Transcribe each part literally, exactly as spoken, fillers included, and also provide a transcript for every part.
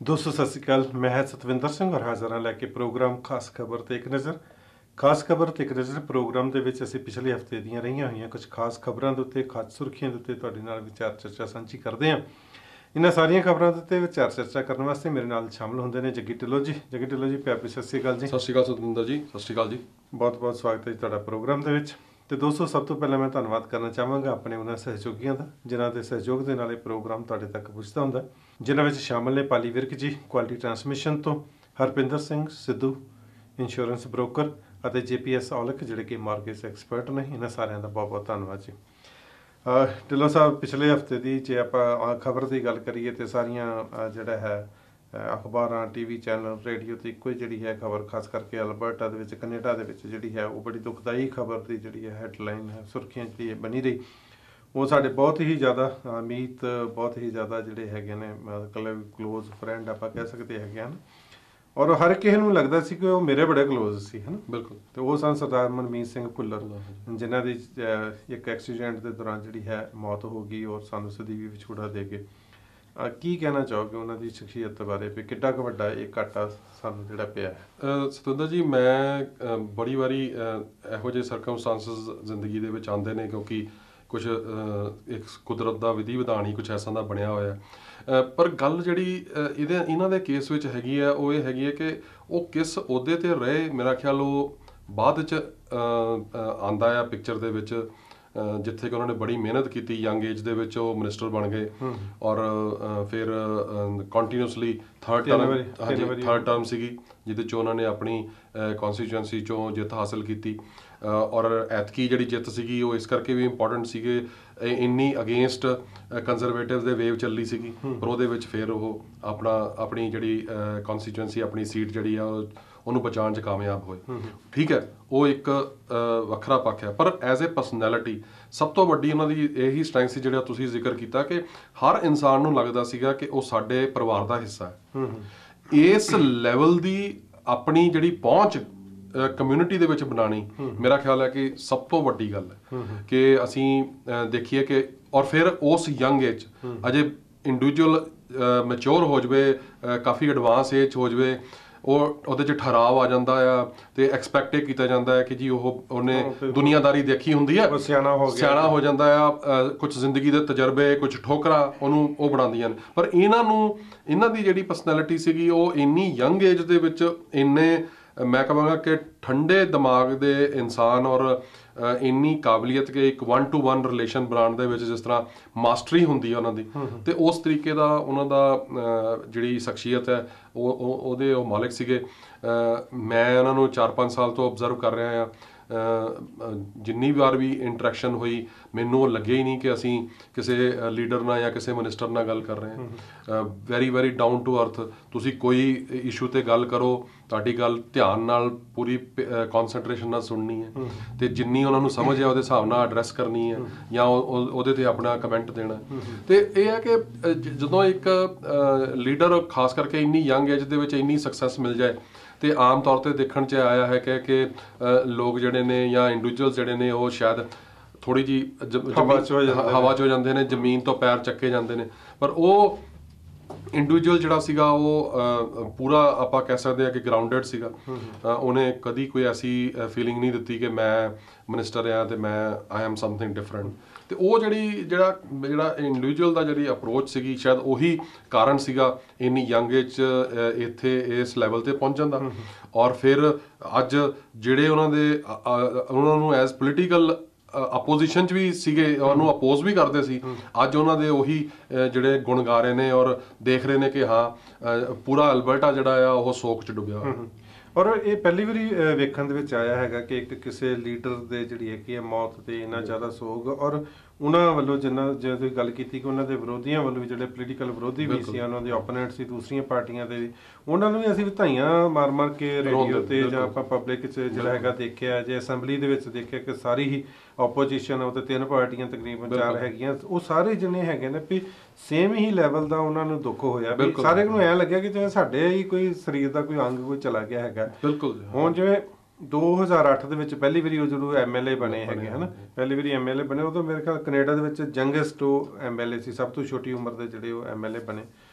दोस्तों सत श्री अकाल। मैं है सतविंदर सिंह और हाज़र हाँ लैके प्रोग्राम खास खबर ते एक नज़र। खास खबर ते एक नज़र प्रोग्राम ਦੇ ਵਿੱਚ ਅਸੀਂ ਪਿਛਲੇ ਹਫਤੇ ਦੀਆਂ ਰਹੀਆਂ ਹੋਈਆਂ ਕੁਝ ਖਾਸ ਖਬਰਾਂ ਦੇ ਉੱਤੇ ਖਾਸ ਸੁਰਖੀਆਂ ਦੇ ਉੱਤੇ ਤੁਹਾਡੇ ਨਾਲ ਵਿਚਾਰ ਚਰਚਾ ਸਾਂਝੀ ਕਰਦੇ ਹਾਂ। ਇਹਨਾਂ ਸਾਰੀਆਂ ਖਬਰਾਂ ਦੇ ਉੱਤੇ ਵਿਚਾਰ ਚਰਚਾ ਕਰਨ ਵਾਸਤੇ ਮੇਰੇ ਨਾਲ ਸ਼ਾਮਲ ਹੁੰਦੇ ਨੇ ਜੱਗੀ ਢਿੱਲੋਂ ਜੀ। ਜੱਗੀ ਢਿੱਲੋਂ ਜੀ ਪਿਆਰੀ ਸਤਿ ਸ਼੍ਰੀ ਅਕਾਲ ਜੀ। ਸਤਿ ਸ਼੍ਰੀ ਅਕਾਲ ਸਤਵਿੰਦਰ ਜੀ। ਸਤਿ ਸ਼੍ਰੀ ਅਕਾਲ ਜੀ। ਬਹੁਤ ਬਹੁਤ ਸਵਾਗਤ ਹੈ ਜੀ ਤੁਹਾਡਾ ਪ੍ਰੋਗਰਾਮ ਦੇ ਵਿੱਚ। ਤੇ ਦੋਸਤੋ ਸਭ ਤੋਂ ਪਹਿਲਾਂ ਮੈਂ ਧੰਨਵਾਦ ਕਰਨਾ ਚਾਹਾਂਗਾ ਆਪਣੇ ਉਹਨਾਂ ਸਹਿਯੋਗੀਆਂ ਦਾ ਜਿਨ੍ਹਾਂ ਦੇ ਸਹਿਯੋਗ ਦੇ ਨਾਲ ਇਹ ਪ੍ਰੋਗਰਾਮ ਤੁਹਾਡੇ ਤੱਕ ਪਹੁੰਚਦਾ ਹੁੰਦਾ, ਜਿਨ੍ਹਾਂ ਵਿੱਚ ਸ਼ਾਮਲ ਨੇ ਪਾਲੀ ਵਿਰਕ ਜੀ ਕੁਆਲਿਟੀ ਟਰਾਂਸਮਿਸ਼ਨ ਤੋਂ, ਹਰਪਿੰਦਰ ਸਿੰਘ ਸਿੱਧੂ ਇੰਸ਼ੋਰੈਂਸ ਬ੍ਰੋਕਰ ਅਤੇ ਜੇ ਪੀ ਐਸ ਔਲਖ ਜਿਹੜੇ ਕਿ ਮਾਰਕੀਟ ਐਕਸਪਰਟ ਨੇ। ਇਹਨਾਂ ਸਾਰਿਆਂ ਦਾ ਬਹੁਤ ਬਹੁਤ ਧੰਨਵਾਦ ਜੀ। ਢਿੱਲੋਂ ਸਾਹਿਬ ਪਿਛਲੇ ਹਫਤੇ ਦੀ ਜੇ ਆਪਾਂ ਖਬਰ ਦੀ ਗੱਲ ਕਰੀਏ ਤਾਂ ਸਾਰੀਆਂ ਜਿਹੜਾ ਹੈ ਅਖਬਾਰਾਂ, ਟੀ ਵੀ ਚੈਨਲ, ਰੇਡੀਓ 'ਤੇ ਇੱਕੋ ਹੀ ਜਿਹੜੀ ਹੈ ਖਬਰ, ਖਾਸ ਕਰਕੇ ਅਲਬਰਟਾ ਦੇ ਵਿੱਚ ਕੈਨੇਡਾ ਦੇ ਵਿੱਚ ਜਿਹੜੀ ਹੈ ਉਹ ਬੜੀ ਦੁਖਦਾਈ ਖਬਰ ਦੀ ਜਿਹੜੀ ਹੈ ਹੈਡਲਾਈਨ ਹੈ ਸੁਰਖੀਆਂ ਜਿਹੜੀ ਬਣੀ ਰਹੀ। ਉਹ ਸਾਡੇ ਬਹੁਤ ਹੀ ਜ਼ਿਆਦਾ ਅਮੀਤ, ਬਹੁਤ ਹੀ ਜ਼ਿਆਦਾ ਜਿਹੜੇ ਹੈਗੇ ਨੇ ਮਤਲਬ ਕਲੋਜ਼ ਫਰੈਂਡ ਆਪਾਂ ਕਹਿ ਸਕਦੇ ਹੈਗੇ ਹਨ, ਔਰ ਹਰ ਕਿਸੇ ਨੂੰ ਲੱਗਦਾ ਸੀ ਕਿ ਉਹ ਮੇਰੇ ਬੜੇ ਕਲੋਜ਼ ਸੀ, ਹੈ ਨਾ। ਬਿਲਕੁਲ। ਤੇ ਉਹ ਸਨ ਸਰਦਾਰ ਮਨਮੀਤ ਸਿੰਘ ਭੁੱਲਰ, ਜਿਨ੍ਹਾਂ ਦੀ ਇੱਕ ਐਕਸੀਡੈਂਟ ਦੇ ਦੌਰਾਨ ਜਿਹੜੀ ਹੈ ਮੌਤ ਹੋ ਗਈ ਔਰ ਸਾਨੂੰ ਸਦੀਵੀ ਵਿਛੋੜਾ ਦੇ ਗਏ। ਕੀ ਕਹਿਣਾ ਚਾਹੋਗੇ ਉਹਨਾਂ ਦੀ ਸ਼ਖਸੀਅਤ ਬਾਰੇ ਵੀ ਕਿੱਡਾ ਕੁ ਵੱਡਾ ਇਹ ਘਾਟਾ ਸਾਨੂੰ ਜਿਹੜਾ ਪਿਆ ਹੈ? ਸਤਵਿੰਦਰ ਜੀ, ਮੈਂ ਬੜੀ ਵਾਰੀ ਇਹੋ ਜਿਹੇ ਸਰਕਮਸਟੈਂਸਸ ਜ਼ਿੰਦਗੀ ਦੇ ਵਿੱਚ ਆਉਂਦੇ ਨੇ ਕਿਉਂਕਿ ਕੁਛ ਇੱਕ ਕੁਦਰਤ ਦਾ ਵਿਧੀ ਵਿਧਾਨ ਹੀ ਕੁਛ ਐਸਾ ਦਾ ਬਣਿਆ ਹੋਇਆ। ਪਰ ਗੱਲ ਜਿਹੜੀ ਇਹਦੇ ਇਹਨਾਂ ਦੇ ਕੇਸ ਵਿੱਚ ਹੈਗੀ ਆ ਉਹ ਇਹ ਹੈਗੀ ਹੈ ਕਿ ਉਹ ਕਿਸ ਅਹੁਦੇ 'ਤੇ ਰਹੇ। ਮੇਰਾ ਖਿਆਲ ਉਹ ਬਾਅਦ 'ਚ ਆਉਂਦਾ ਆ ਪਿਕਚਰ ਦੇ ਵਿੱਚ, ਜਿੱਥੇ ਕਿ ਉਹਨਾਂ ਨੇ ਬੜੀ ਮਿਹਨਤ ਕੀਤੀ। ਯੰਗ ਏਜ ਦੇ ਵਿੱਚ ਉਹ ਮਿਨਿਸਟਰ ਬਣ ਗਏ ਔਰ ਫਿਰ ਕੰਟੀਨਿਊਸਲੀ ਥਰਡ ਟਰਮ ਹਾਂਜੀ ਥਰਡ ਟਰਮ ਸੀਗੀ ਜਿਹਦੇ 'ਚ ਉਹਨਾਂ ਨੇ ਆਪਣੀ ਕੌਂਸਟੀਚੁਐਂਸੀ 'ਚੋਂ ਜਿੱਤ ਹਾਸਿਲ ਕੀਤੀ। ਔਰ ਐਤਕੀ ਜਿਹੜੀ ਜਿੱਤ ਸੀਗੀ ਉਹ ਇਸ ਕਰਕੇ ਵੀ ਇੰਪੋਰਟੈਂਟ ਸੀਗੇ, ਇੰਨੀ ਅਗੇਂਸਟ ਕੰਜ਼ਰਵੇਟਿਵ ਦੇ ਵੇਵ ਚੱਲੀ ਸੀਗੀ, ਪਰ ਉਹਦੇ ਵਿੱਚ ਫਿਰ ਉਹ ਆਪਣਾ ਆਪਣੀ ਜਿਹੜੀ ਕੌਂਸਟੀਚੁਐਂਸੀ, ਆਪਣੀ ਸੀਟ ਜਿਹੜੀ ਆ ਉਹਨੂੰ ਬਚਾਉਣ 'ਚ ਕਾਮਯਾਬ ਹੋਏ। ਠੀਕ ਹੈ, ਉਹ ਇੱਕ ਵੱਖਰਾ ਪੱਖ ਹੈ। ਪਰ ਐਜ਼ ਏ ਪਰਸਨੈਲਿਟੀ ਸਭ ਤੋਂ ਵੱਡੀ ਉਹਨਾਂ ਦੀ ਇਹੀ ਸਟਰੈਂਥ ਸੀ ਜਿਹੜਾ ਤੁਸੀਂ ਜ਼ਿਕਰ ਕੀਤਾ ਕਿ ਹਰ ਇਨਸਾਨ ਨੂੰ ਲੱਗਦਾ ਸੀਗਾ ਕਿ ਉਹ ਸਾਡੇ ਪਰਿਵਾਰ ਦਾ ਹਿੱਸਾ ਹੈ। ਇਸ ਲੈਵਲ ਦੀ ਆਪਣੀ ਜਿਹੜੀ ਪਹੁੰਚ ਕਮਿਊਨਿਟੀ ਦੇ ਵਿੱਚ ਬਣਾਉਣੀ ਮੇਰਾ ਖਿਆਲ ਹੈ ਕਿ ਸਭ ਤੋਂ ਵੱਡੀ ਗੱਲ ਹੈ ਕਿ ਅਸੀਂ ਦੇਖੀਏ ਕਿ ਔਰ ਫਿਰ ਉਸ ਯੰਗ ਏਜ ਅਜੇ ਇੰਡੀਵਿਜੂਅਲ ਮੈਚੋਰ ਹੋ ਜਾਵੇ, ਕਾਫੀ ਐਡਵਾਂਸ ਏਜ ਹੋ ਜਾਵੇ, ਉਹ ਉਹਦੇ 'ਚ ਠਹਿਰਾਵ ਆ ਜਾਂਦਾ ਆ ਅਤੇ ਐਕਸਪੈਕਟ ਇਹ ਕੀਤਾ ਜਾਂਦਾ ਹੈ ਕਿ ਜੀ ਉਹ ਉਹਨੇ ਦੁਨੀਆਦਾਰੀ ਦੇਖੀ ਹੁੰਦੀ ਹੈ, ਸਿਆਣਾ ਹੋ ਸਿਆਣਾ ਹੋ ਜਾਂਦਾ ਆ। ਕੁਛ ਜ਼ਿੰਦਗੀ ਦੇ ਤਜਰਬੇ, ਕੁਛ ਠੋਕਰਾਂ ਉਹਨੂੰ ਉਹ ਬਣਾਉਂਦੀਆਂ ਨੇ। ਪਰ ਇਹਨਾਂ ਨੂੰ ਇਹਨਾਂ ਦੀ ਜਿਹੜੀ ਪਰਸਨੈਲਿਟੀ ਸੀਗੀ ਉਹ ਇੰਨੀ ਯੰਗ ਏਜ ਦੇ ਵਿੱਚ ਇੰਨੇ ਮੈਂ ਕਹਾਂਗਾ ਕਿ ਠੰਡੇ ਦਿਮਾਗ ਦੇ ਇਨਸਾਨ ਔਰ ਇੰਨੀ ਕਾਬਲੀਅਤ ਕਿ ਇੱਕ ਵਨ ਟੂ ਵਨ ਰਿਲੇਸ਼ਨ ਬਣਾਉਣ ਦੇ ਵਿੱਚ ਜਿਸ ਤਰ੍ਹਾਂ ਮਾਸਟਰੀ ਹੁੰਦੀ ਹੈ ਉਹਨਾਂ ਦੀ, ਅਤੇ ਉਸ ਤਰੀਕੇ ਦਾ ਉਹਨਾਂ ਦਾ ਜਿਹੜੀ ਸ਼ਖਸੀਅਤ ਹੈ ਉਹ ਉਹਦੇ ਉਹ ਮਾਲਿਕ ਸੀਗੇ। ਮੈਂ ਉਹਨਾਂ ਨੂੰ ਚਾਰ ਪੰਜ ਸਾਲ ਤੋਂ ਓਬਜ਼ਰਵ ਕਰ ਰਿਹਾ ਹਾਂ। ਜਿੰਨੀ ਵਾਰ ਵੀ ਇੰਟਰੈਕਸ਼ਨ ਹੋਈ ਮੈਨੂੰ ਉਹ ਲੱਗਿਆ ਹੀ ਨਹੀਂ ਕਿ ਅਸੀਂ ਕਿਸੇ ਲੀਡਰ ਨਾਲ ਜਾਂ ਕਿਸੇ ਮਿਨਿਸਟਰ ਨਾਲ ਗੱਲ ਕਰ ਰਹੇ ਹਾਂ। Very very down to earth. ਤੁਸੀਂ ਕੋਈ ਇਸ਼ੂ 'ਤੇ ਗੱਲ ਕਰੋ, ਤੁਹਾਡੀ ਗੱਲ ਧਿਆਨ ਨਾਲ ਪੂਰੀ ਕੌਨਸਨਟਰੇਸ਼ਨ ਨਾਲ ਸੁਣਨੀ ਹੈ ਅਤੇ ਜਿੰਨੀ ਉਹਨਾਂ ਨੂੰ ਸਮਝ ਹੈ ਉਹਦੇ ਹਿਸਾਬ ਨਾਲ ਐਡਰੈਸ ਕਰਨੀ ਹੈ ਜਾਂ ਉਹਦੇ 'ਤੇ ਆਪਣਾ ਕਮੈਂਟ ਦੇਣਾ। ਅਤੇ ਇਹ ਹੈ ਕਿ ਜਦੋਂ ਇੱਕ ਲੀਡਰ ਖਾਸ ਕਰਕੇ ਇੰਨੀ ਯੰਗ ਏਜ ਦੇ ਵਿੱਚ ਇੰਨੀ ਸਕਸੈਸ ਮਿਲ ਜਾਏ ਅਤੇ ਆਮ ਤੌਰ 'ਤੇ ਦੇਖਣ 'ਚ ਆਇਆ ਹੈ ਕਿ ਕਿ ਲੋਕ ਜਿਹੜੇ ਨੇ ਜਾਂ ਇੰਡੀਵਿਜੂਅਲ ਜਿਹੜੇ ਨੇ ਉਹ ਸ਼ਾਇਦ ਥੋੜ੍ਹੀ ਜਿਹੀ ਹਵਾ 'ਚ ਹੋ ਜਾਂਦੇ ਨੇ, ਜ਼ਮੀਨ ਤੋਂ ਪੈਰ ਚੱਕੇ ਜਾਂਦੇ ਨੇ। ਪਰ ਉਹ ਇੰਡੀਵਿਜੂਅਲ ਜਿਹੜਾ ਸੀਗਾ ਉਹ ਪੂਰਾ ਆਪਾਂ ਕਹਿ ਸਕਦੇ ਹਾਂ ਕਿ ਗਰਾਊਂਡਡ ਸੀਗਾ। ਉਹਨੇ ਕਦੀ ਕੋਈ ਐਸੀ ਫੀਲਿੰਗ ਨਹੀਂ ਦਿੱਤੀ ਕਿ ਮੈਂ ਮਿਨਿਸਟਰ ਹਾਂ ਅਤੇ ਮੈਂ ਆਈ ਐਮ ਸਮਥਿੰਗ ਡਿਫਰੈਂਟ। ਅਤੇ ਉਹ ਜਿਹੜੀ ਜਿਹੜਾ ਜਿਹੜਾ ਇੰਡੀਵਿਜੂਅਲ ਦਾ ਜਿਹੜੀ ਅਪਰੋਚ ਸੀਗੀ ਸ਼ਾਇਦ ਉਹੀ ਕਾਰਨ ਸੀਗਾ ਇੰਨੀ ਯੰਗ ਏਜ 'ਚ ਇੱਥੇ ਇਸ ਲੈਵਲ 'ਤੇ ਪਹੁੰਚਣ ਦਾ। ਔਰ ਫਿਰ ਅੱਜ ਜਿਹੜੇ ਉਹਨਾਂ ਦੇ ਉਹਨਾਂ ਨੂੰ ਐਜ਼ ਪੋਲੀਟੀਕਲ ਅਪੋਜੀਸ਼ਨ 'ਚ ਵੀ ਸੀਗੇ, ਉਹਨੂੰ ਅਪੋਜ਼ ਵੀ ਕਰਦੇ ਸੀ, ਅੱਜ ਉਹਨਾਂ ਦੇ ਉਹੀ ਜਿਹੜੇ ਗੁਣ ਗਾ ਰਹੇ ਨੇ ਔਰ ਦੇਖ ਰਹੇ ਨੇ ਕਿ ਹਾਂ ਪੂਰਾ ਅਲਬਰਟਾ ਜਿਹੜਾ ਆ ਉਹ ਸੋਕ 'ਚ ਡੁੱਬਿਆ ਹੋਇਆ। ਔਰ ਇਹ ਪਹਿਲੀ ਵਾਰੀ ਵੇਖਣ ਦੇ ਵਿੱਚ ਆਇਆ ਹੈਗਾ ਕਿ ਇੱਕ ਕਿਸੇ ਲੀਡਰ ਦੇ ਜਿਹੜੀ ਹੈਗੀ ਹੈ ਮੌਤ 'ਤੇ ਇੰਨਾ ਜ਼ਿਆਦਾ ਸੋਗ, ਔਰ ਉਹਨਾਂ ਵੱਲੋਂ ਜਿੰਨਾ ਜਿਵੇਂ ਤੁਸੀਂ ਗੱਲ ਕੀਤੀ ਕਿ ਉਹਨਾਂ ਦੇ ਵਿਰੋਧੀਆਂ ਵੱਲੋਂ ਵੀ ਜਿਹੜੇ ਪੋਲੀਟੀਕਲ ਵਿਰੋਧੀ ਵੀ ਸੀ, ਉਹਨਾਂ ਦੇ ਓਪੋਨੈਂਟ ਸੀ ਦੂਸਰੀਆਂ ਪਾਰਟੀਆਂ ਦੇ ਵੀ, ਉਹਨਾਂ ਨੂੰ ਵੀ ਅਸੀਂ ਵਧਾਈਆਂ ਮਾਰ ਮਾਰ ਕੇ ਰੇਡੀਓ 'ਤੇ ਜਾਂ ਆਪਾਂ ਪਬਲਿਕ 'ਚ ਜਿਹੜਾ ਹੈਗਾ ਦੇਖਿਆ, ਜੇ ਅਸੈਂਬਲੀ ਦੇ ਵਿੱਚ ਦੇਖਿਆ ਕਿ ਸਾਰੀ ਹੀ ਓਪੋਜੀਸ਼ਨ ਉਹ 'ਤੇ ਤਿੰਨ ਪਾਰਟੀਆਂ ਤਕਰੀਬਨ ਚਾਰ ਹੈਗੀਆਂ, ਉਹ ਸਾਰੇ ਜਿੰਨੇ ਹੈਗੇ ਨੇ ਵੀ ਸੇਮ ਹੀ ਲੈਵਲ ਦਾ ਉਹਨਾਂ ਨੂੰ ਦੁੱਖ ਹੋਇਆ। ਵੀ ਸਾਰੇ ਨੂੰ ਐਂ ਲੱਗਿਆ ਕਿ ਜਿਵੇਂ ਸਾਡੇ ਹੀ ਕੋਈ ਸਰੀਰ ਦਾ ਕੋਈ ਅੰਗ ਕੋਈ ਚਲਾ ਗਿਆ ਹੈਗਾ। ਬਿਲਕੁਲ। ਹੁਣ ਜਿਵੇਂ ਦੋ ਹਜ਼ਾਰ ਅੱਠ ਦੇ ਵਿੱਚ ਪਹਿਲੀ ਵਾਰੀ ਉਹ ਜਦੋਂ ਐਮ ਐਲ ਏ ਬਣੇ ਹੈਗੇ ਹੈ ਨਾ, ਪਹਿਲੀ ਵਾਰੀ ਐਮ ਐਲ ਏ ਬਣੇ, ਉਦੋਂ ਮੇਰੇ ਖਿਆਲ ਕੈਨੇਡਾ ਦੇ ਵਿੱਚ ਯੰਗੈਸਟ ਉਹ ਐਮ ਐਲ ਏ ਸੀ, ਸਭ ਤੋਂ ਛੋਟੀ ਉਮਰ ਦੇ ਜਿਹੜੇ ਉਹ ਐਮ ਐਲ ਏ ਬਣੇ।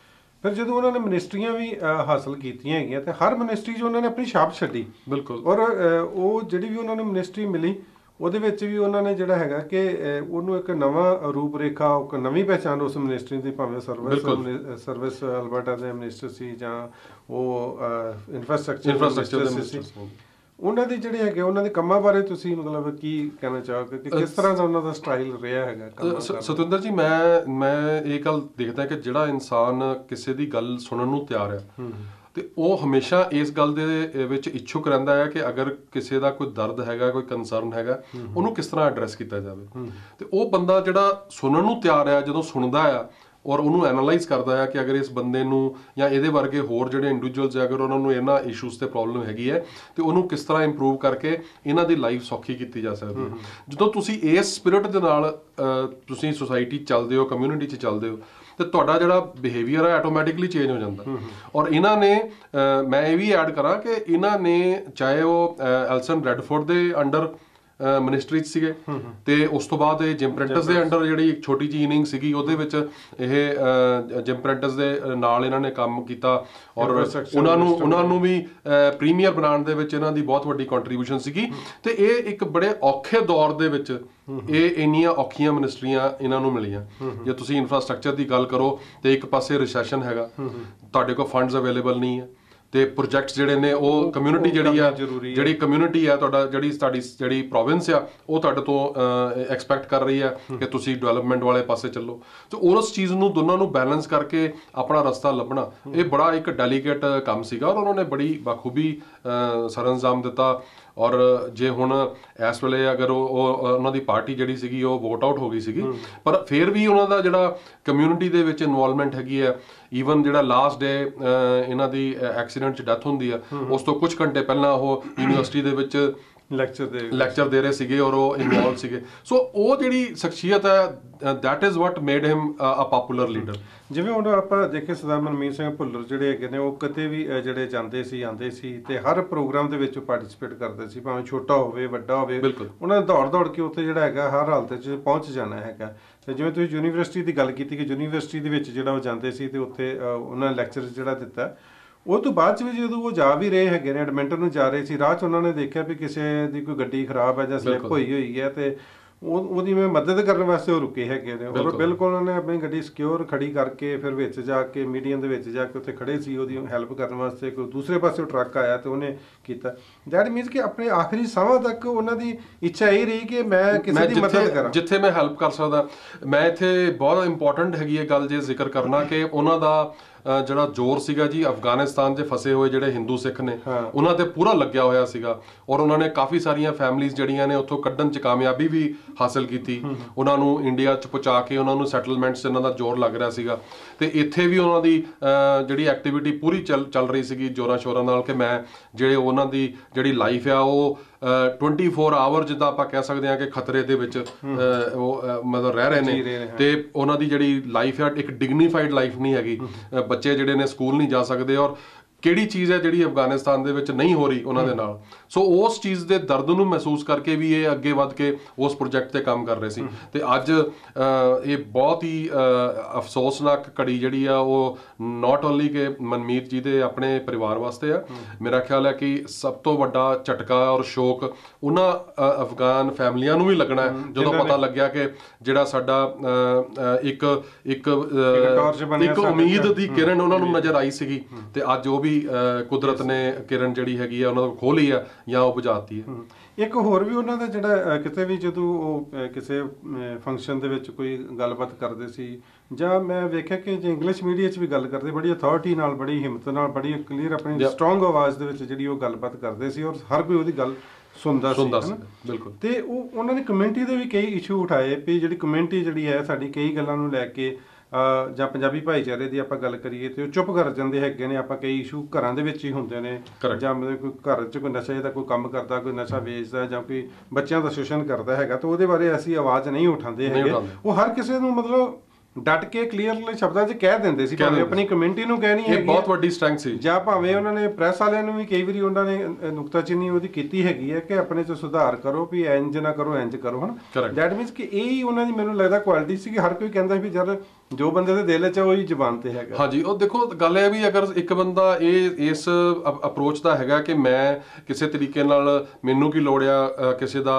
ਫਿਰ ਜਦੋਂ ਉਹਨਾਂ ਨੇ ਮਿਨਿਸਟਰੀਆਂ ਵੀ ਅ, ਹਾਸਲ ਕੀਤੀਆਂ ਹੈਗੀਆਂ ਤੇ ਹਰ ਮਿਨਿਸਟਰੀ 'ਚ ਉਹਨਾਂ ਨੇ ਆਪਣੀ ਛਾਪ ਛੱਡੀ। ਬਿਲਕੁਲ। ਔਰ ਅ, ਉਹ ਜਿਹੜੀ ਵੀ ਉਹਨਾਂ ਨੂੰ ਮਿਨਿਸਟਰੀ ਮਿਲੀ ਉਹਦੇ ਵਿੱਚ ਵੀ ਉਹਨਾਂ ਨੇ ਜਿਹੜਾ ਹੈਗਾ ਕਿ ਅ, ਉਹਨੂੰ ਇੱਕ ਨਵਾਂ ਰੂਪ ਰੇਖਾ, ਇੱਕ ਨਵੀਂ ਪਹਿਚਾਣ ਉਸ ਮਿਨਿਸਟਰੀ ਦੀ, ਭਾਵੇਂ ਸਰਵਿਸ ਸਰਵਿਸ ਅਲਬਰਟਾ ਦੇ ਮਿਨਿਸਟਰ ਸੀ ਜਾਂ ਉਹ ਇਨਫਰਾਸਟ੍ਰਕਚਰ ਇਨਫਰਾਸਟ੍ਰਕਚਰ ਦੇ ਸੀ, ਮਿਨਿਸਟਰ। ਉਹਨਾਂ ਦੀ ਜਿਹੜੇ ਹੈਗੇ ਉਹਨਾਂ ਦੇ ਕੰਮਾਂ ਬਾਰੇ ਤੁਸੀਂ ਮਤਲਬ ਕੀ ਕਹਿਣਾ ਚਾਹੋਗੇ ਕਿ ਕਿਸ ਤਰ੍ਹਾਂ ਦਾ ਉਹਨਾਂ ਦਾ ਸਟਾਈਲ ਰਿਹਾ ਹੈਗਾ ਕੰਮਾਂ ਦਾ? ਸਤਵਿੰਦਰ ਜੀ, ਮੈਂ ਮੈਂ ਇਹ ਗੱਲ ਦੇਖਦਾ ਕਿ ਜਿਹੜਾ ਇਨਸਾਨ ਕਿਸੇ ਦੀ ਗੱਲ ਸੁਣਨ ਨੂੰ ਤਿਆਰ ਆ ਤੇ ਉਹ ਹਮੇਸ਼ਾ ਇਸ ਗੱਲ ਦੇ ਵਿੱਚ ਇੱਛੁਕ ਰਹਿੰਦਾ ਹੈ ਕਿ ਅਗਰ ਕਿਸੇ ਦਾ ਕੋਈ ਦਰਦ ਹੈਗਾ, ਕੋਈ ਕੰਸਰਨ ਹੈਗਾ, ਉਹਨੂੰ ਕਿਸ ਤਰ੍ਹਾਂ ਐਡਰੈਸ ਕੀਤਾ ਜਾਵੇ। ਤੇ ਉਹ ਬੰਦਾ ਜਿਹੜਾ ਸੁਣਨ ਨੂੰ ਤਿਆਰ ਆ, ਜਦੋਂ ਸੁਣਦਾ ਆ ਔਰ ਉਹਨੂੰ ਐਨਾਲਾਈਜ਼ ਕਰਦਾ ਹੈ ਕਿ ਅਗਰ ਇਸ ਬੰਦੇ ਨੂੰ ਜਾਂ ਇਹਦੇ ਵਰਗੇ ਹੋਰ ਜਿਹੜੇ ਇੰਡੀਵਿਜੂਅਲਸ ਅਗਰ ਉਹਨਾਂ ਨੂੰ ਇਹਨਾਂ ਇਸ਼ੂਜ਼ ਤੇ ਪ੍ਰੋਬਲਮ ਹੈਗੀ ਹੈ ਤੇ ਉਹਨੂੰ ਕਿਸ ਤਰ੍ਹਾਂ ਇੰਪਰੂਵ ਕਰਕੇ ਇਹਨਾਂ ਦੀ ਲਾਈਫ ਸੌਖੀ ਕੀਤੀ ਜਾ ਸਕਦੀ ਹੈ। ਜਦੋਂ ਤੁਸੀਂ ਇਸ ਸਪਿਰਿਟ ਦੇ ਨਾਲ ਤੁਸੀਂ ਸੁਸਾਇਟੀ 'ਚ ਚੱਲਦੇ ਹੋ, ਕਮਿਊਨਿਟੀ 'ਚ ਚੱਲਦੇ ਹੋ, ਤੇ ਤੁਹਾਡਾ ਜਿਹੜਾ ਬਿਹੇਵੀਅਰ ਹੈ ਆਟੋਮੈਟਿਕਲੀ ਚੇਂਜ ਹੋ ਜਾਂਦਾ। ਔਰ ਇਹਨਾਂ ਨੇ ਮੈਂ ਇਹ ਵੀ ਐਡ ਕਰਾਂ ਕਿ ਇਹਨਾਂ ਨੇ ਚਾਹੇ ਉਹ ਐਲਸਨ ਰੈਡਫੋਰਡ ਦੇ ਅੰਡਰ ਮਿਨਿਸਟਰੀ 'ਚ ਸੀਗੇ ਤੇ ਉਸ ਤੋਂ ਬਾਅਦ ਇਹ ਜਿਮ ਪ੍ਰੈਂਟਿਸ ਦੇ ਅੰਡਰ ਜਿਹੜੀ ਇੱਕ ਛੋਟੀ ਜਿਹੀ ਇਨਿੰਗ ਸੀਗੀ ਉਹਦੇ ਵਿੱਚ ਇਹ ਜਿਮ ਪ੍ਰੈਂਟਿਸ ਦੇ ਨਾਲ ਇਹਨਾਂ ਨੇ ਕੰਮ ਕੀਤਾ ਔਰ ਉਹਨਾਂ ਨੂੰ ਉਹਨਾਂ ਨੂੰ ਵੀ ਪ੍ਰੀਮੀਅਰ ਬਣਾਉਣ ਦੇ ਵਿੱਚ ਇਹਨਾਂ ਦੀ ਬਹੁਤ ਵੱਡੀ ਕੰਟਰੀਬਿਊਸ਼ਨ ਸੀਗੀ। ਤੇ ਇਹ ਇੱਕ ਬੜੇ ਔਖੇ ਦੌਰ ਦੇ ਵਿੱਚ ਇਹ ਇੰਨੀਆਂ ਔਖੀਆਂ ਮਿਨਿਸਟਰੀਆਂ ਇਹਨਾਂ ਨੂੰ ਮਿਲੀਆਂ। ਜੇ ਤੁਸੀਂ ਇਨਫਰਾਸਟ੍ਰਕਚਰ ਦੀ ਗੱਲ ਕਰੋ ਤੇ ਇੱਕ ਪਾਸੇ ਰਿਸੈਸ਼ਨ ਹੈਗਾ, ਤੁਹਾਡੇ ਕੋਲ ਫੰਡਸ ਅਵੇਲੇਬਲ ਨਹੀਂ ਹੈ ਤੇ ਪ੍ਰੋਜੈਕਟਸ ਜਿਹੜੇ ਨੇ ਉਹ ਕਮਿਊਨਿਟੀ ਜਿਹੜੀ ਆ ਜਿਹੜੀ ਕਮਿਊਨਿਟੀ ਆ ਤੁਹਾਡਾ ਜਿਹੜੀ ਤੁਹਾਡੀ ਜਿਹੜੀ ਪ੍ਰੋਵਿੰਸ ਆ ਉਹ ਤੁਹਾਡੇ ਤੋਂ ਐਕਸਪੈਕਟ ਕਰ ਰਹੀ ਆ ਕਿ ਤੁਸੀਂ ਡਿਵੈਲਪਮੈਂਟ ਵਾਲੇ ਪਾਸੇ ਚੱਲੋ। ਤੇ ਉਸ ਚੀਜ਼ ਨੂੰ ਦੋਨਾਂ ਨੂੰ ਬੈਲੈਂਸ ਕਰਕੇ ਆਪਣਾ ਰਸਤਾ ਲੱਭਣਾ ਇਹ ਬੜਾ ਇੱਕ ਡੈਲੀਕੇਟ ਕੰਮ ਸੀਗਾ ਔਰ ਉਹਨਾਂ ਨੇ ਬੜੀ ਬਾਖੂਬੀ ਸਰਅੰਜਾਮ ਦਿੱਤਾ। ਔਰ ਜੇ ਹੁਣ ਇਸ ਵੇਲੇ ਅਗਰ ਉਹ ਉਹਨਾਂ ਦੀ ਪਾਰਟੀ ਜਿਹੜੀ ਸੀਗੀ ਉਹ ਵੋਟ ਆਊਟ ਹੋ ਗਈ ਸੀਗੀ, ਪਰ ਫਿਰ ਵੀ ਉਹਨਾਂ ਦਾ ਜਿਹੜਾ ਕਮਿਊਨਿਟੀ ਦੇ ਵਿੱਚ ਇਨਵੋਲਵਮੈਂਟ ਹੈਗੀ ਹੈ। ਈਵਨ ਜਿਹੜਾ ਲਾਸਟ ਡੇ ਇਹਨਾਂ ਦੀ ਐਕਸੀਡੈਂਟ 'ਚ ਡੈਥ ਹੁੰਦੀ ਆ ਉਸ ਤੋਂ ਕੁਝ ਘੰਟੇ ਪਹਿਲਾਂ ਉਹ ਯੂਨੀਵਰਸਿਟੀ ਦੇ ਵਿੱਚ ਲੈਕਚਰ ਦੇ ਲੈਕਚਰ ਦੇ ਰਹੇ ਸੀਗੇ ਔਰ ਉਹ ਇਨਵੋਲਵ ਸੀਗੇ। ਸੋ ਉਹ ਜਿਹੜੀ ਸ਼ਖਸੀਅਤ ਹੈ that is what made him a popular leader. ਜਿਵੇਂ ਹੁਣ ਆਪਾਂ ਦੇਖੇ ਸਰਦਾਰ ਮਨਮੀਤ ਸਿੰਘ ਭੁੱਲਰ ਜਿਹੜੇ ਹੈਗੇ ਨੇ ਉਹ ਕਿਤੇ ਵੀ ਜਿਹੜੇ ਜਾਂਦੇ ਸੀ ਆਉਂਦੇ ਸੀ ਤੇ ਹਰ ਪ੍ਰੋਗਰਾਮ ਦੇ ਵਿੱਚ ਪਾਰਟਿਸਿਪੇਟ ਕਰਦੇ ਸੀ, ਭਾਵੇਂ ਛੋਟਾ ਹੋਵੇ ਵੱਡਾ ਹੋਵੇ। ਉਹਨਾਂ ਨੇ ਦੌੜ ਦੌੜ ਕੇ ਉੱਥੇ ਜਿਹੜਾ ਹੈਗਾ ਹਰ ਹਾਲਤ 'ਚ ਪਹੁੰਚ ਜਾਣਾ ਹੈਗਾ। ਤੇ ਜਿਵੇਂ ਤੁਸੀਂ ਯੂਨੀਵਰਸਿਟੀ ਦੀ ਗੱਲ ਕੀਤੀ ਕਿ ਯੂਨੀਵਰਸਿਟੀ ਦੇ ਵਿੱਚ ਜਿਹੜਾ ਉਹ ਜਾਂਦੇ ਸੀ ਤੇ ਉੱਥੇ ਉਹਨਾਂ ਨੇ ਲੈਕਚਰ ਜਿਹੜਾ ਦਿੱਤਾ, ਉਹ ਤੋਂ ਬਾਅਦ 'ਚ ਵੀ ਜਦੋਂ ਉਹ ਜਾ ਵੀ ਰਹੇ ਹੈਗੇ ਨੇ ਐਡਮਿੰਟਨ ਨੂੰ ਜਾ ਰਹੇ ਸੀ, ਰਾਹ 'ਚ ਉਹਨਾਂ ਨੇ ਦੇਖਿਆ ਵੀ ਕਿਸੇ ਦੀ ਕੋਈ ਗੱਡੀ ਖਰਾਬ ਹੈ ਜਾਂ ਸਲਿੱਪ ਹੋਈ ਹੋਈ ਹੈ ਤੇ ਉਹ ਉਹਦੀ ਮੈਂ ਮਦਦ ਕਰਨ ਵਾਸਤੇ ਉਹ ਰੁਕੇ ਹੈਗੇ ਨੇ। ਔਰ ਬਿਲਕੁਲ ਉਹਨਾਂ ਨੇ ਆਪਣੀ ਗੱਡੀ ਸਿਕਿਉਰ ਖੜੀ ਕਰਕੇ ਫਿਰ ਵਿੱਚ ਜਾ ਕੇ ਮੀਡੀਅਮ ਦੇ ਵਿੱਚ ਜਾ ਕੇ ਉੱਥੇ ਖੜੇ ਸੀ ਉਹਦੀ ਹੈਲਪ ਕਰਨ ਵਾਸਤੇ। ਕੋਈ ਦੂਸਰੇ ਪਾਸੇ ਟਰੱਕ ਆਇਆ ਤੇ ਉਹਨੇ ਕੀਤਾ। ਦੈਟ ਮੀਨਸ ਕਿ ਆਪਣੇ ਆਖਰੀ ਸਾਹਾਂ ਤੱਕ ਉਹਨਾਂ ਦੀ ਇੱਛਾ ਇਹ ਰਹੀ ਕਿ ਮੈਂ ਕਿਸੇ ਦੀ ਮਦਦ ਕਰਾਂ, ਜਿੱਥੇ ਮੈਂ ਹੈਲਪ ਕਰ ਸਕਦਾ। ਮੈਂ ਇੱਥੇ ਬਹੁਤ ਇੰਪੋਰਟੈਂਟ ਹੈਗੀ ਇਹ ਗੱਲ ਜੇ ਜ਼ਿਕਰ ਕਰਨਾ ਕਿ ਉਹਨਾਂ ਦਾ ਜਿਹੜਾ ਜ਼ੋਰ ਸੀਗਾ ਜੀ ਅਫਗਾਨਿਸਤਾਨ 'ਚ ਫਸੇ ਹੋਏ ਜਿਹੜੇ ਹਿੰਦੂ ਸਿੱਖ ਨੇ ਉਹਨਾਂ ਤੇ ਪੂਰਾ ਲੱਗਿਆ ਹੋਇਆ ਸੀਗਾ ਔਰ ਉਹਨਾਂ ਨੇ ਕਾਫੀ ਸਾਰੀਆਂ ਫੈਮਲੀਜ਼ ਜਿਹੜੀਆਂ ਨੇ ਉੱਥੋਂ ਕੱਢਣ 'ਚ ਕਾਮਯਾਬੀ ਵੀ ਹਾਸਲ ਕੀਤੀ। ਉਹਨਾਂ ਨੂੰ ਇੰਡੀਆ 'ਚ ਪਹੁੰਚਾ ਕੇ ਉਹਨਾਂ ਨੂੰ ਸੈਟਲਮੈਂਟਸ 'ਚ ਇਹਨਾਂ ਦਾ ਜ਼ੋਰ ਲੱਗ ਰਿਹਾ ਸੀਗਾ ਤੇ ਇੱਥੇ ਵੀ ਉਹਨਾਂ ਦੀ ਜਿਹੜੀ ਐਕਟੀਵਿਟੀ ਪੂਰੀ ਚੱਲ ਚੱਲ ਰਹੀ ਸੀਗੀ ਜ਼ੋਰਾਂ ਸ਼ੋਰਾਂ ਨਾਲ ਕਿ ਮੈਂ ਜਿਹੜੇ ਉਹਨਾਂ ਦੀ ਜਿਹੜੀ ਲਾਈਫ ਆ ਉਹ ਟਵੈਂਟੀ ਫੋਰ ਆਵਰ ਜਿੱਦਾਂ ਆਪਾਂ ਕਹਿ ਸਕਦੇ ਹਾਂ ਕਿ ਖਤਰੇ ਦੇ ਵਿੱਚ ਉਹ ਮਤਲਬ ਰਹਿ ਰਹੇ ਨੇ ਤੇ ਉਹਨਾਂ ਦੀ ਜਿਹੜੀ ਲਾਈਫ ਆ ਇੱਕ ਡਿਗਨੀਫਾਈਡ ਲਾਈਫ ਨਹੀਂ ਹੈਗੀ। ਬੱਚੇ ਜਿਹੜੇ ਨੇ ਸਕੂਲ ਨਹੀਂ ਜਾ ਸਕਦੇ ਔਰ ਕਿਹੜੀ ਚੀਜ਼ ਹੈ ਜਿਹੜੀ ਅਫਗਾਨਿਸਤਾਨ ਦੇ ਵਿੱਚ ਨਹੀਂ ਹੋ ਰਹੀ ਉਹਨਾਂ ਦੇ ਨਾਲ। ਸੋ ਉਸ ਚੀਜ਼ ਦੇ ਦਰਦ ਨੂੰ ਮਹਿਸੂਸ ਕਰਕੇ ਵੀ ਇਹ ਅੱਗੇ ਵੱਧ ਕੇ ਉਸ ਪ੍ਰੋਜੈਕਟ ਤੇ ਕੰਮ ਕਰ ਰਹੇ ਸੀ। ਤੇ ਅੱਜ ਇਹ ਬਹੁਤ ਹੀ ਅਫਸੋਸਨਾਕ ਘੜੀ ਜਿਹੜੀ ਆ ਉਹ ਨਾਟ ਓਨਲੀ ਕਿ ਮਨਮੀਤ ਜੀ ਦੇ ਆਪਣੇ ਪਰਿਵਾਰ ਵਾਸਤੇ ਆ, ਮੇਰਾ ਖਿਆਲ ਹੈ ਕਿ ਸਭ ਤੋਂ ਵੱਡਾ ਝਟਕਾ ਔਰ ਸ਼ੋਕ ਉਹਨਾਂ ਅਫਗਾਨ ਫੈਮਲੀਆਂ ਨੂੰ ਵੀ ਲੱਗਣਾ ਹੈ ਜਦੋਂ ਪਤਾ ਲੱਗਿਆ ਕਿ ਜਿਹੜਾ ਸਾਡਾ ਇੱਕ ਇੱਕ ਇੱਕ ਉਮੀਦ ਦੀ ਕਿਰਨ ਉਹਨਾਂ ਨੂੰ ਨਜ਼ਰ ਆਈ ਸੀਗੀ ਤੇ ਅੱਜ ਉਹ ਵੀ ਕੁਦਰਤ ਨੇ ਕਿਰਨ ਜਿਹੜੀ ਹੈਗੀ ਆ ਉਹਨਾਂ ਤੋਂ ਖੋਹ ਲਈ ਆ ਜਾਂ ਉਹ ਬੁਝਾਤੀ ਹੈ। ਇੱਕ ਹੋਰ ਵੀ ਉਹਨਾਂ ਦਾ ਜਿਹੜਾ ਕਿਤੇ ਵੀ ਜਦੋਂ ਉਹ ਕਿਸੇ ਫੰਕਸ਼ਨ ਦੇ ਵਿੱਚ ਕੋਈ ਗੱਲਬਾਤ ਕਰਦੇ ਸੀ ਜਾਂ ਮੈਂ ਵੇਖਿਆ ਕਿ ਜੇ ਇੰਗਲਿਸ਼ ਮੀਡੀਆ 'ਚ ਵੀ ਗੱਲ ਕਰਦੇ ਬੜੀ ਅਥਾਰਟੀ ਨਾਲ, ਬੜੀ ਹਿੰਮਤ ਨਾਲ, ਬੜੀ ਕਲੀਅਰ ਆਪਣੀ ਸਟਰੋਂਗ ਆਵਾਜ਼ ਦੇ ਵਿੱਚ ਜਿਹੜੀ ਉਹ ਗੱਲਬਾਤ ਕਰਦੇ ਸੀ ਔਰ ਹਰ ਕੋਈ ਉਹਦੀ ਗੱਲ ਸੁਣਦਾ ਸੀ। ਬਿਲਕੁਲ। ਤੇ ਉਹ ਉਹਨਾਂ ਨੇ ਕਮਿਊਨਿਟੀ ਦੇ ਵੀ ਕਈ ਇਸ਼ੂ ਉਠਾਏ ਵੀ ਜਿਹੜੀ ਕਮਿਊਨਿਟੀ ਜਿਹੜੀ ਹੈ ਸਾਡੀ ਕਈ ਗੱਲਾਂ ਨੂੰ ਲੈ ਕੇ ਜਾਂ ਪੰਜਾਬੀ ਭਾਈਚਾਰੇ ਦੀ ਆਪਾਂ ਗੱਲ ਕਰੀਏ ਤੇ ਉਹ ਚੁੱਪ ਕਰ ਜਾਂਦੇ ਹੈਗੇ ਨੇ। ਆਪਾਂ ਕਈ ਇਸ਼ੂ ਘਰਾਂ ਦੇ ਵਿੱਚ ਹੀ ਹੁੰਦੇ ਨੇ ਜਾਂ ਮਤਲਬ ਕੋਈ ਘਰ 'ਚ ਕੋਈ ਨਸ਼ੇ ਦਾ ਕੋਈ ਕੰਮ ਕਰਦਾ, ਕੋਈ ਨਸ਼ਾ ਵੇਚਦਾ ਜਾਂ ਕੋਈ ਬੱਚਿਆਂ ਦਾ ਸ਼ੋਸ਼ਣ ਕਰਦਾ ਹੈਗਾ ਤਾਂ ਉਹਦੇ ਬਾਰੇ ਅਸੀਂ ਆਵਾਜ਼ ਨਹੀਂ ਉਠਾਉਂਦੇ ਹੈਗੇ। ਉਹ ਹਰ ਕਿਸੇ ਨੂੰ ਮਤਲਬ ਡਟ ਕੇ ਕਲੀਅਰਲੀ ਸ਼ਬਦਾਂ 'ਚ ਕਹਿ ਦਿੰਦੇ ਸੀ, ਭਾਵੇਂ ਆਪਣੀ ਕਮਿਊਨਿਟੀ ਨੂੰ ਕਹਿਣੀ ਹੈਗੀ, ਬਹੁਤ ਵੱਡੀ ਸਟਰੈਂਥ ਸੀ, ਜਾਂ ਭਾਵੇਂ ਉਹਨਾਂ ਨੇ ਪ੍ਰੈਸ ਵਾਲਿਆਂ ਨੂੰ ਵੀ ਕਈ ਵਾਰੀ ਉਹਨਾਂ ਨੇ ਨੁਕਤਾਚੀਨੀ ਉਹਦੀ ਕੀਤੀ ਹੈਗੀ ਹੈ ਕਿ ਆਪਣੇ 'ਚ ਸੁਧਾਰ ਕਰੋ ਵੀ ਇੰਜ ਨਾ ਕਰੋ ਇੰਜ ਕਰੋ ਹਨਾ। ਦੈਟ ਮੀਨਸ ਕਿ ਇਹ ਹੀ ਉਹਨਾਂ ਦੀ ਮੈਨੂੰ ਲੱਗਦਾ ਕੁਆਲਿਟੀ ਸੀ ਕਿ ਹਰ ਕੋਈ ਕਹਿੰਦਾ ਵੀ ਜਦ ਜੋ ਬੰਦੇ ਦੇ ਦਿਲ 'ਚ ਉਹੀ ਜ਼ੁਬਾਨ ਤੇ ਹੈਗਾ। ਹਾਂਜੀ, ਉਹ ਦੇਖੋ ਗੱਲ ਇਹ ਵੀ ਅਗਰ ਇੱਕ ਬੰਦਾ ਇਹ ਇਸ ਅਪਰੋਚ ਦਾ ਹੈਗਾ ਕਿ ਮੈਂ ਕਿਸੇ ਤਰੀਕੇ ਨਾਲ ਮੈਨੂੰ ਕੀ ਲੋੜ ਆ ਕਿਸੇ ਦਾ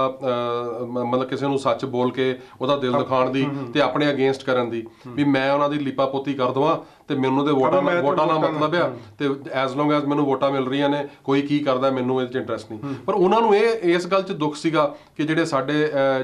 ਮਤਲਬ ਕਿਸੇ ਨੂੰ ਸੱਚ ਬੋਲ ਕੇ ਉਹਦਾ ਦਿਲ ਦਿਖਾਉਣ ਦੀ ਤੇ ਆਪਣੇ ਅਗੇਂਸਟ ਕਰਨ ਦੀ, ਵੀ ਮੈਂ ਉਹਨਾਂ ਦੀ ਲਿਪਾ ਪੋਤੀ ਕਰ ਦਵਾਂ ਤੇ ਮੈਨੂੰ ਤੇ ਵੋਟਾਂ ਵੋਟਾਂ ਦਾ ਮਤਲਬ ਆ ਤੇ ਐਜ਼ ਲੌਂਗ ਐਜ਼ ਮੈਨੂੰ ਵੋਟਾਂ ਮਿਲ ਰਹੀਆਂ ਨੇ, ਕੋਈ ਕੀ ਕਰਦਾ ਮੈਨੂੰ ਇਹਦੇ 'ਚ ਇੰਟਰਸਟ ਨਹੀਂ। ਪਰ ਉਹਨਾਂ ਨੂੰ ਇਹ ਇਸ ਗੱਲ 'ਚ ਦੁੱਖ ਸੀਗਾ ਕਿ ਜਿਹੜੇ ਸਾਡੇ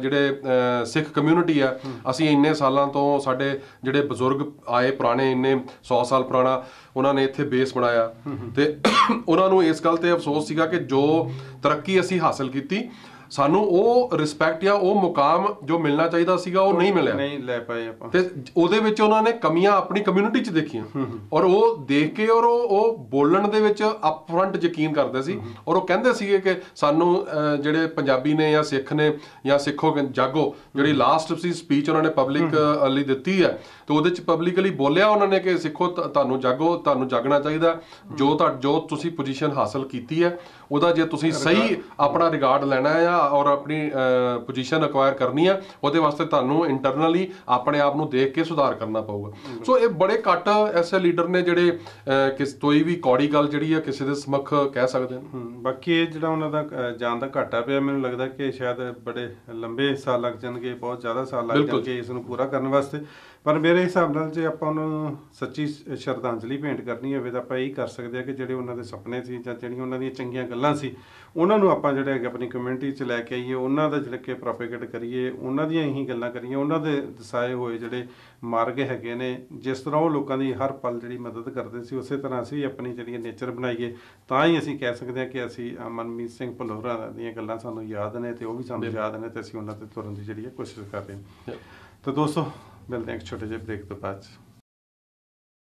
ਜਿਹੜੇ ਸਿੱਖ ਕਮਿਊਨਿਟੀ ਆ, ਅਸੀਂ ਇੰਨੇ ਸਾਲਾਂ ਤੋਂ ਸਾਡੇ ਜਿਹੜੇ ਬਜ਼ੁਰਗ ਆਏ ਪੁਰਾਣੇ, ਇੰਨੇ ਸੌ ਸਾਲ ਪੁਰਾਣਾ ਉਹਨਾਂ ਨੇ ਇੱਥੇ ਬੇਸ ਬਣਾਇਆ ਤੇ ਉਹਨਾਂ ਨੂੰ ਇਸ ਗੱਲ ਤੇ ਅਫਸੋਸ ਸੀਗਾ ਕਿ ਜੋ ਤਰੱਕੀ ਅਸੀਂ ਹਾਸਲ ਕੀਤੀ ਸਾਨੂੰ ਉਹ ਰਿਸਪੈਕਟ ਜਾਂ ਉਹ ਮੁਕਾਮ ਜੋ ਮਿਲਣਾ ਚਾਹੀਦਾ ਸੀਗਾ ਉਹ ਨਹੀਂ ਮਿਲਿਆ, ਨਹੀਂ ਲੈ ਪਾਏ ਆਪਾਂ। ਤੇ ਉਹਦੇ ਵਿੱਚ ਉਹਨਾਂ ਨੇ ਕਮੀਆਂ ਆਪਣੀ ਕਮਿਊਨਿਟੀ 'ਚ ਦੇਖੀਆਂ ਔਰ ਉਹ ਦੇਖ ਕੇ ਔਰ ਉਹ ਉਹ ਬੋਲਣ ਦੇ ਵਿੱਚ ਅਪਫਰੰਟ ਯਕੀਨ ਕਰਦੇ ਸੀ ਔਰ ਉਹ ਕਹਿੰਦੇ ਸੀਗੇ ਕਿ ਸਾਨੂੰ ਜਿਹੜੇ ਪੰਜਾਬੀ ਨੇ ਜਾਂ ਸਿੱਖ ਨੇ ਜਾਂ ਸਿੱਖੋ ਜਾਗੋ, ਜਿਹੜੀ ਲਾਸਟ ਸੀ ਸਪੀਚ ਉਹਨਾਂ ਨੇ ਪਬਲਿਕ ਲਈ ਦਿੱਤੀ ਹੈ ਤੇ ਉਹਦੇ 'ਚ ਪਬਲਿਕਲੀ ਬੋਲਿਆ ਉਹਨਾਂ ਨੇ ਕਿ ਸਿੱਖੋ ਤੁਹਾਨੂੰ ਜਾਗੋ, ਤੁਹਾਨੂੰ ਜਾਗਣਾ ਚਾਹੀਦਾ, ਜੋ ਜੋ ਤੁਸੀਂ ਪੋਜੀਸ਼ਨ ਹਾਸਲ ਕੀਤੀ ਹੈ ਉਹਦਾ ਜੇ ਤੁਸੀਂ ਸਹੀ ਆਪਣਾ ਰਿਗਾਰਡ ਲੈਣਾ ਹੈ ਔਰ ਆਪਣੀ ਪੋਜੀਸ਼ਨ ਅਕਵਾਇਰ ਕਰਨੀ ਆ, ਉਹਦੇ ਵਾਸਤੇ ਤੁਹਾਨੂੰ ਇੰਟਰਨਲੀ ਆਪਣੇ ਆਪ ਨੂੰ ਦੇਖ ਕੇ ਸੁਧਾਰ ਕਰਨਾ ਪਊਗਾ। ਸੋ ਇਹ ਬੜੇ ਘੱਟ ਐਸੇ ਲੀਡਰ ਨੇ ਜਿਹੜੇ ਕਿਸ ਕੋਈ ਵੀ ਕੌੜੀ ਗੱਲ ਜਿਹੜੀ ਆ ਕਿਸੇ ਦੇ ਸਮੱਖ ਕਹਿ ਸਕਦੇ ਨੇ। ਬਾਕੀ ਇਹ ਜਿਹੜਾ ਉਹਨਾਂ ਦਾ ਜਾਣ ਦਾ ਘਾਟਾ ਪਿਆ, ਮੈਨੂੰ ਲੱਗਦਾ ਕਿ ਸ਼ਾਇਦ ਬੜੇ ਲੰਬੇ ਸਾਲ ਲੱਗ ਜਾਣਗੇ, ਬਹੁਤ ਜ਼ਿਆਦਾ ਸਾਲ ਲੱਗ ਜਾਣਗੇ ਇਸ ਨੂੰ ਪੂਰਾ ਕਰਨ ਵਾਸਤੇ। ਪਰ ਮੇਰੇ ਹਿਸਾਬ ਨਾਲ ਜੇ ਆਪਾਂ ਉਹਨਾਂ ਨੂੰ ਸੱਚੀ ਸ਼ਰਧਾਂਜਲੀ ਭੇਂਟ ਕਰਨੀ ਹੋਵੇ ਤਾਂ ਆਪਾਂ ਇਹੀ ਕਰ ਸਕਦੇ ਹਾਂ ਕਿ ਜਿਹੜੇ ਉਹਨਾਂ ਦੇ ਸੁਪਨੇ ਸੀ ਜਾਂ ਜਿਹੜੀਆਂ ਉਹਨਾਂ ਦੀਆਂ ਚੰਗੀਆਂ ਗੱਲਾਂ ਸੀ ਉਹਨਾਂ ਨੂੰ ਆਪਾਂ ਜਿਹੜੇ ਹੈਗੇ ਆਪਣੀ ਕਮਿਊਨਿਟੀ 'ਚ ਲੈ ਕੇ ਆਈਏ, ਉਹਨਾਂ ਦਾ ਜਿਹੜਾ ਕਿ ਪ੍ਰੋਪੇਗੇਟ ਕਰੀਏ, ਉਹਨਾਂ ਦੀਆਂ ਹੀ ਗੱਲਾਂ ਕਰੀਏ, ਉਹਨਾਂ ਦੇ ਦਸਾਏ ਹੋਏ ਜਿਹੜੇ ਮਾਰਗ ਹੈਗੇ ਨੇ, ਜਿਸ ਤਰ੍ਹਾਂ ਉਹ ਲੋਕਾਂ ਦੀ ਹਰ ਪਲ ਜਿਹੜੀ ਮਦਦ ਕਰਦੇ ਸੀ ਉਸੇ ਤਰ੍ਹਾਂ ਅਸੀਂ ਆਪਣੀ ਜਿਹੜੀ ਨੇਚਰ ਬਣਾਈਏ, ਤਾਂ ਹੀ ਅਸੀਂ ਕਹਿ ਸਕਦੇ ਹਾਂ ਕਿ ਅਸੀਂ ਮਨਮੀਤ ਸਿੰਘ ਭਲੋਰਾ ਦੀਆਂ ਗੱਲਾਂ ਸਾਨੂੰ ਯਾਦ ਨੇ ਤੇ ਉਹ ਵੀ ਸਾਨੂੰ ਯਾਦ ਨੇ ਤੇ ਅਸੀਂ ਉਹਨਾਂ ਤੇ ਤੁਰਨ ਦੀ ਜਿਹੜੀ ਹੈ ਕੋਸ਼ਿਸ਼ ਕਰ ਰਹੇ ਹਾਂ। ਤਾਂ ਦੋਸਤੋ ਮਿਲਦੇ ਹਾਂ ਇੱਕ ਛੋਟੇ ਜਿਹੇ ਬ੍ਰੇਕ ਤੋਂ ਬਾਅਦ 'ਚ।